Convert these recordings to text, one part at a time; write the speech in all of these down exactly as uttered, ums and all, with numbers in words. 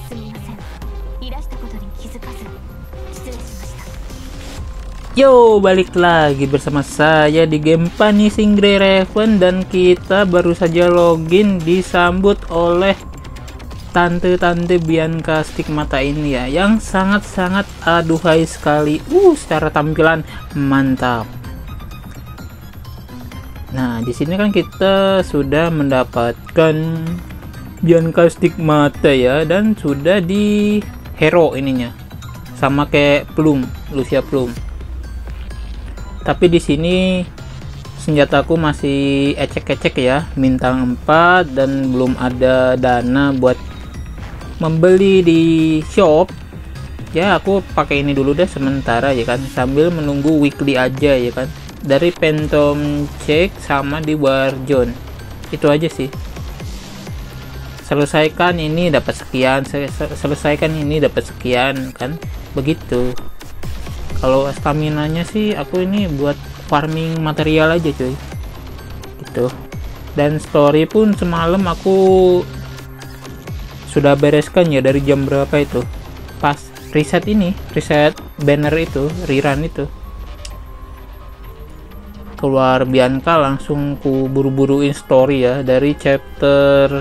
Yo, balik lagi bersama saya di game Punishing Grey Raven, dan kita baru saja login disambut oleh tante-tante Bianca Stigmata ini ya, yang sangat-sangat aduhai sekali. Uh, secara tampilan mantap. Nah, di sini kan kita sudah mendapatkan Bianca Stigmata ya, dan sudah di hero ininya. Sama kayak Plum, Lucia Plum. Tapi di sini senjataku masih ecek-ecek ya, bintang empat, dan belum ada dana buat membeli di shop. Ya, aku pakai ini dulu deh sementara ya kan, sambil menunggu weekly aja ya kan. Dari Phantom Check sama di Warzone. Itu aja sih. Selesaikan ini dapat sekian, selesaikan ini dapat sekian kan. Begitu. Kalau stamina-nya sih aku ini buat farming material aja cuy, gitu. Dan story pun semalam aku sudah bereskan ya, dari jam berapa itu, pas reset ini, reset banner itu, rerun itu, keluar Bianca langsung ku buru-buruin story ya, dari chapter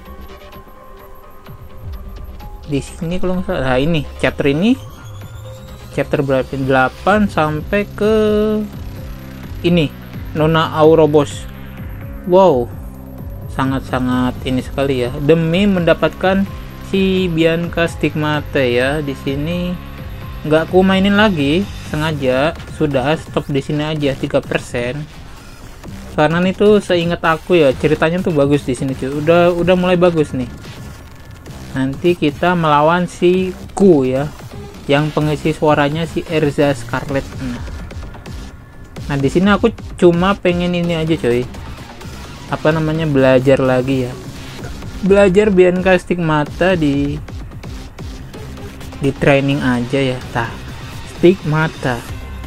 di sini kalau nggak salah. Nah, ini chapter ini chapter berapa, delapan sampai ke ini Nona Aurobos. Wow, sangat-sangat ini sekali ya, demi mendapatkan si Bianca Stigmata ya. Di sini nggak aku mainin lagi, sengaja sudah stop di sini aja tiga persen, karena itu seingat aku ya, ceritanya tuh bagus di sini cuy. Udah udah mulai bagus nih. Nanti kita melawan si Ku ya, yang pengisi suaranya si Erza Scarlet. Nah, nah di sini aku cuma pengen ini aja coy, apa namanya, belajar lagi ya, belajar Bianca Stigmata di di training aja ya. Tah, Stigmata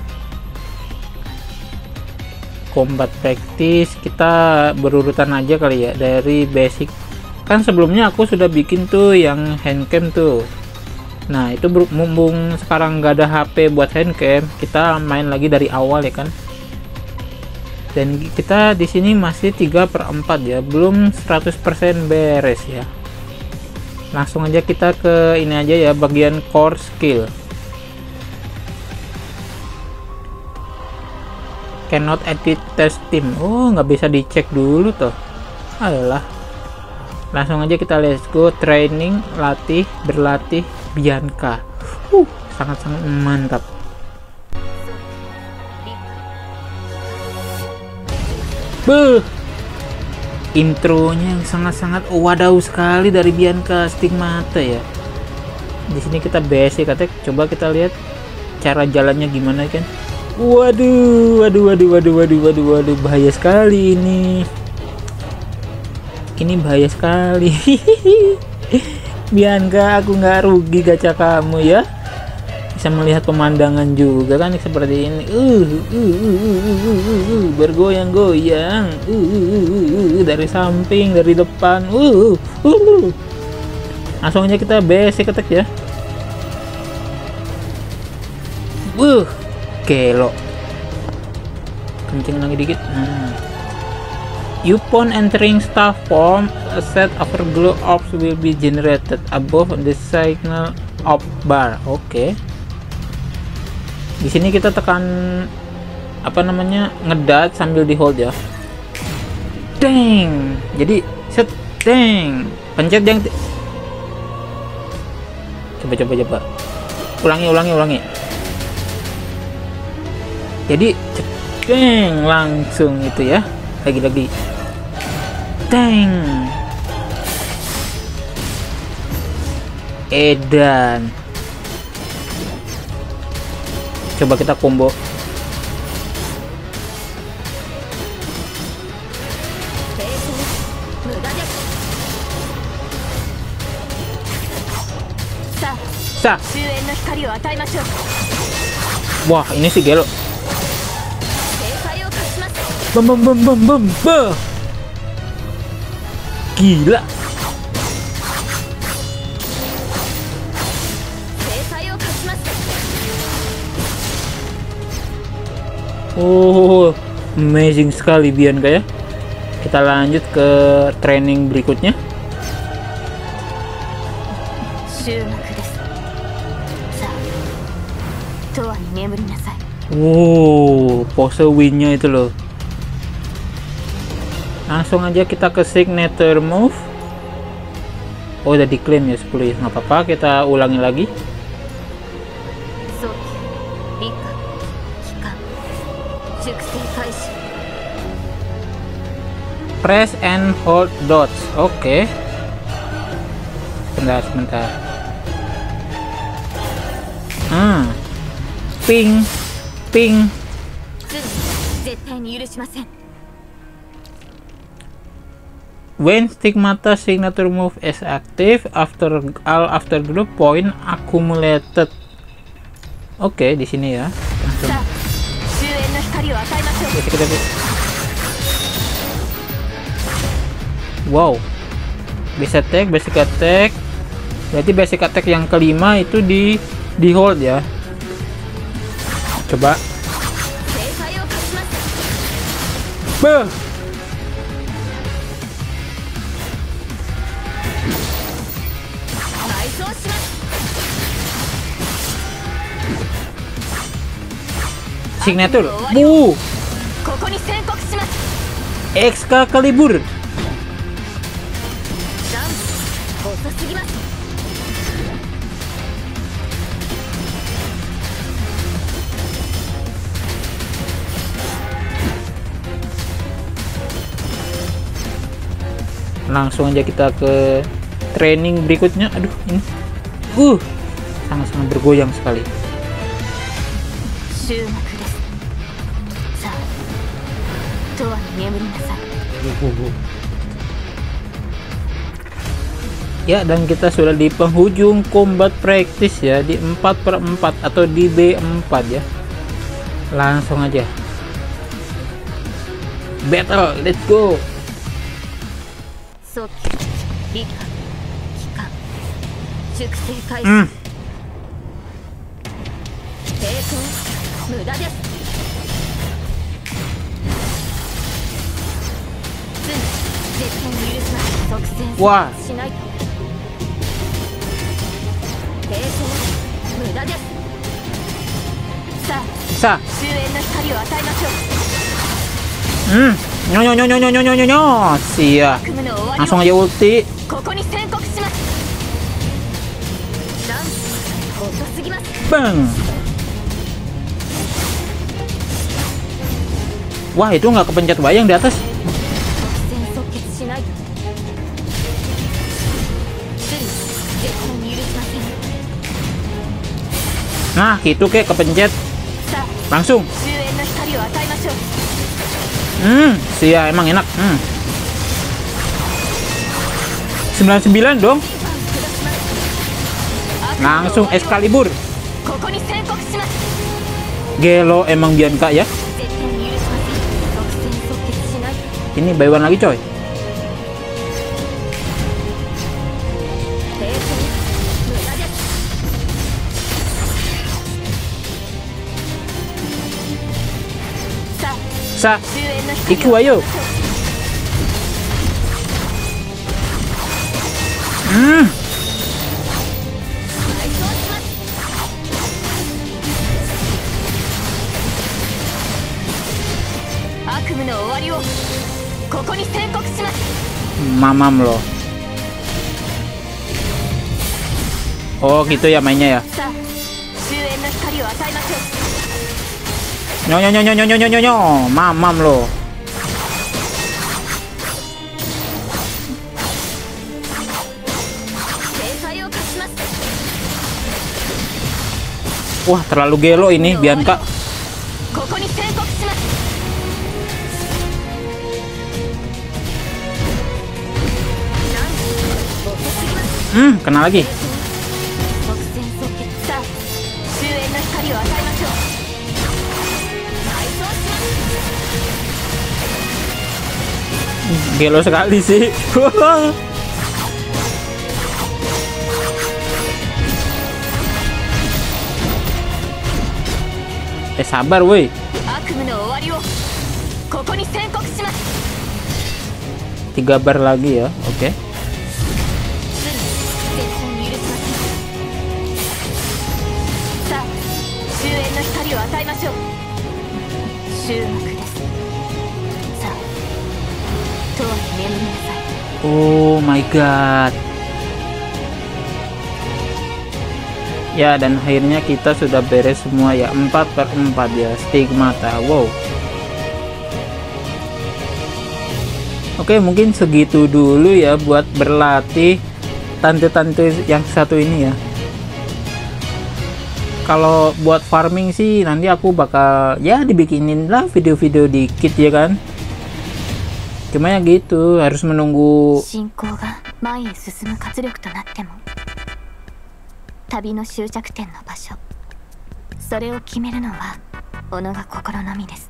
combat practice kita berurutan aja kali ya, dari basic. Kan sebelumnya aku sudah bikin tuh yang handcam tuh. Nah, itu mumpung sekarang nggak ada H P buat handcam, kita main lagi dari awal ya kan. Dan kita di sini masih tiga per empat ya, belum seratus persen beres ya. Langsung aja kita ke ini aja ya, bagian core skill. Cannot edit test team. Oh, nggak bisa dicek dulu tuh. Ayolah. Langsung aja kita let's go training, latih, berlatih Bianca. Uh, sangat-sangat mantap. Beuh. Intronya yang sangat-sangat wadaw sekali dari Bianca Stigmata ya. Di sini kita basic attack, coba kita lihat cara jalannya gimana kan. Waduh, waduh, waduh, waduh, waduh, waduh, waduh, bahaya sekali ini. Ini bahaya sekali. Bianca, aku nggak rugi gacha kamu ya. Bisa melihat pemandangan juga kan seperti ini. Uh, uh, uh, uh, uh, uh, uh, bergoyang-goyang. Uh, uh, uh, uh, uh, dari samping, dari depan. Uh, uh, uh. Langsung aja kita basic attack ya. Uh, gelo. Kencing lagi dikit. Nah. Upon entering staff form, a set of glow orbs will be generated above the signal of bar. Oke. Okay. Di sini kita tekan apa namanya, ngedat sambil di hold ya. Dang. Jadi set dang. Pencet yang coba coba coba. Ulangi ulangi ulangi. Jadi dang, langsung itu ya. Lagi-lagi. Dang. Edan. Coba kita combo. Sa. Wah, ini si gelo. Bam bam bam bam bam bam. Gila. Oh, amazing sekali Bianca ya. Kita lanjut ke training berikutnya. Wow, pose win-nya itu loh. Langsung aja kita ke signature move. Oh, udah diklaim ya sepuluh ya, nggak apa-apa, kita ulangi lagi. Press and hold dots. Oke, okay. Sebentar, sebentar. Hmm, ping, ping. When stigmata signature move is active after all after group point accumulated. Oke, okay, di sini ya. Langsung. Wow, basic attack, basic attack. Berarti basic attack yang kelima itu di di hold ya. Coba. Beuh. Signature. Bu. Excalibur. Langsung aja kita ke training berikutnya. Aduh, ini uh sangat-sangat bergoyang sekali. Ya, dan kita sudah di penghujung combat practice ya, di empat per empat atau di B empat ya. Langsung aja battle, let's go. Hmm. Wah. Sa. Hmm. Nyo nyo nyo nyo nyo nyo nyo nyo. Sia. Langsung aja ulti. Bang. Wah, itu nggak kepencet bayang di atas. Nah, gitu kek kepencet. Langsung. Hmm, sia emang enak. Hmm. sembilan puluh sembilan dong. Langsung Excalibur. Gelo emang Bianca ya. Ini buy one lagi coy. Sa, iku ayo. Hmm. Mamam loh. Oh gitu ya mainnya ya. Nyo nyo nyo nyo nyo nyo nyo nyo, mamam loh. Wah terlalu gelo ini Bianca. Hmm, kena lagi. Gelo sekali sih. Eh sabar woi. tiga bar lagi ya. Oke. Okay. Oh my god. Ya, dan akhirnya kita sudah beres semua ya, empat per empat ya, stigmata. Wow. Oke, mungkin segitu dulu ya buat berlatih tante-tante yang satu ini ya. Kalau buat farming sih nanti aku bakal ya dibikinin lah video-video dikit ya kan. Cuma ya gitu, harus menunggu 旅の終着点の場所、それを決めるのは己が心のみです。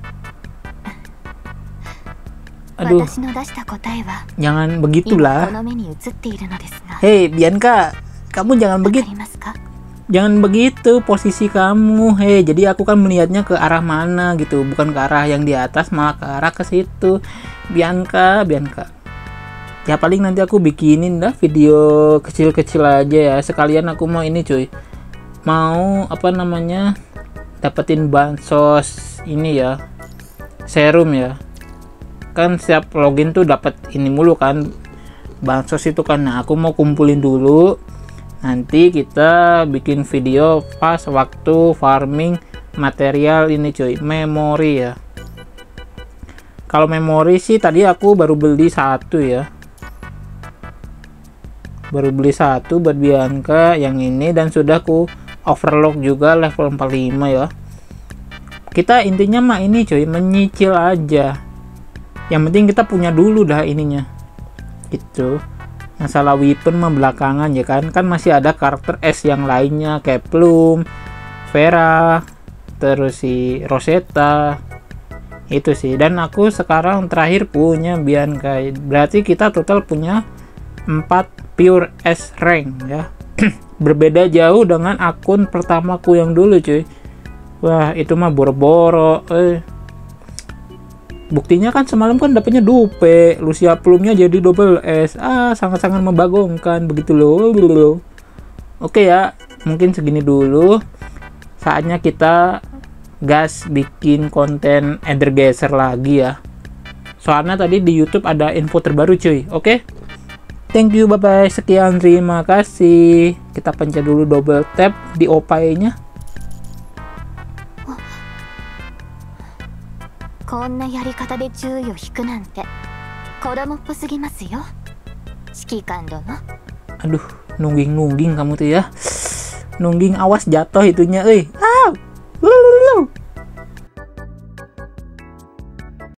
Aduh, 私の出した答えは jangan begitulah. この目に映っているのですが、 Hei Bianca, kamu jangan begitu. Jangan begitu posisi kamu. Hei, jadi aku kan melihatnya ke arah mana gitu, bukan ke arah yang di atas, malah ke arah ke situ. Bianca, Bianca. Ya paling nanti aku bikinin dah video kecil-kecil aja ya. Sekalian aku mau ini cuy, mau apa namanya, dapetin bansos ini ya, serum ya. Kan setiap login tuh dapat ini mulu kan, bansos itu kan. Nah aku mau kumpulin dulu, nanti kita bikin video pas waktu farming material ini cuy, memori ya. Kalau memori sih tadi aku baru beli satu ya, baru beli satu buat Bianca yang ini, dan sudah ku overlock juga level empat puluh lima ya. Kita intinya mah ini cuy, menyicil aja, yang penting kita punya dulu dah ininya gitu. Masalah weapon mah belakangan ya kan, kan masih ada karakter S yang lainnya kayak Plum, Vera, terus si Rosetta itu sih. Dan aku sekarang terakhir punya Bianca, berarti kita total punya empat pure S rank ya. Berbeda jauh dengan akun pertamaku yang dulu cuy. Wah itu mah boro-boro eh. Buktinya kan semalam kan dapetnya dupe, Lucia Plumnya jadi double S. Ah sangat-sangat membagongkan begitu loh. Oke ya, mungkin segini dulu. Saatnya kita gas bikin konten Ender Geser lagi ya. Soalnya tadi di YouTube ada info terbaru cuy. Oke, thank you, bye bye, sekian, terima kasih. Kita pencet dulu double tap di Opay-nya. こんなやり方で注意を引くなんて子供っぽすぎますよ、指揮官殿。 Aduh, nungging-nungging kamu tuh ya. Nungging, awas jatuh itunya euy.